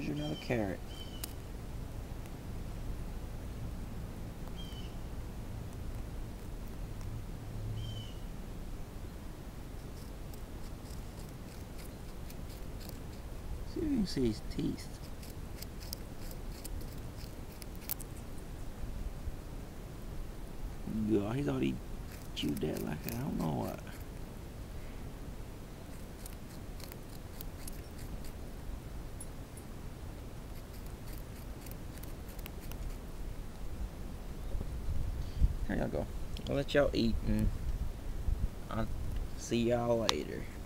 you another carrot. See if you can see his teeth. God, he's already chewed that like I don't know what. Here y'all go. I'll let y'all eat and I'll see y'all later.